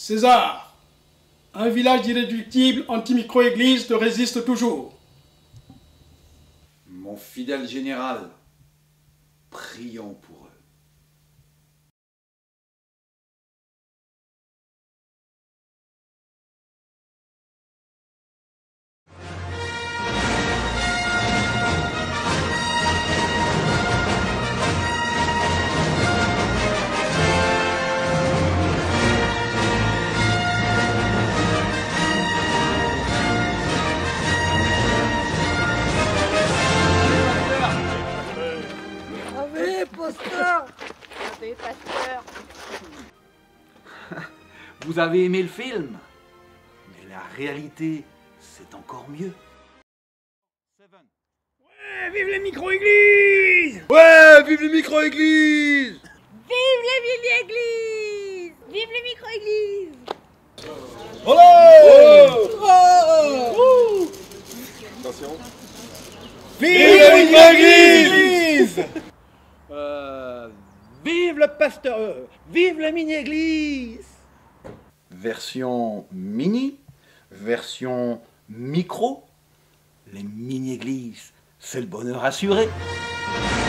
César, un village irréductible anti-micro-église te résiste toujours. Mon fidèle général, prions pour eux. Vous avez aimé le film, mais la réalité, c'est encore mieux. Ouais, vive les micro-églises! Ouais, vive les micro-églises! Vive les mini-églises! Vive les micro-églises! Attention. Vive les micro-églises! Vive le pasteur! Vive la mini-église! Version mini, version micro. Les mini-églises, c'est le bonheur assuré.